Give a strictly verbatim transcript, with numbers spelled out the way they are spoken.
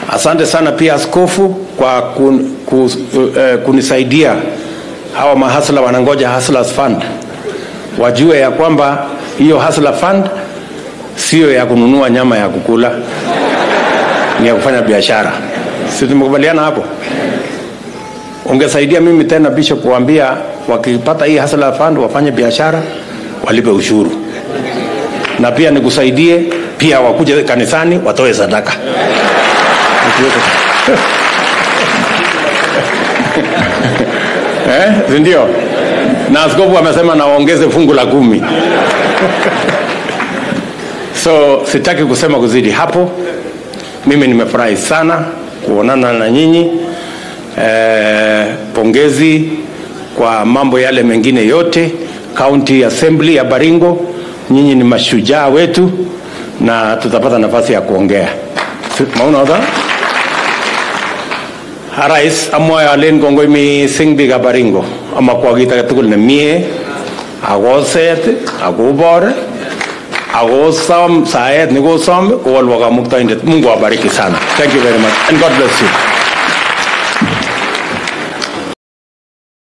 Asante sana pia askofu kwa kun, kun, uh, kunisaidia. Hawa mahasla wanangoja Hustlers Fund. Wajue ya kwamba hiyo Hustler Fund sio ya kununua nyama ya kukula, ni ya kufanya biashara. Sisi tumekubaliana hapo. Ungesaidia mimi tena Bishop kuambia wakipata hii Hustler Fund wafanye biashara, walipe ushuru. Na pia nikusaidie pia wakuje kanisani watoe sadaka. Eh, ndio. Na askofu amesema na waongeze fungu la kumi. So sitaki kusema kuzidi hapo. Mimi nimefurahi sana kuonana na nyinyi. Eh, pongezi kwa mambo yale mengine yote. County Assembly ya Baringo, nyinyi ni mashujaa wetu na tutapata nafasi ya kuongea. Mauna oda? Harais amoya alen kongoi mising biga Baringo. Ama kwa kita tukul na mie, ako set, ako bor, ako sam, saet, niko sam, kuwalwa ka mukta indet. Mungu awabariki sana. Thank you very much and God bless you.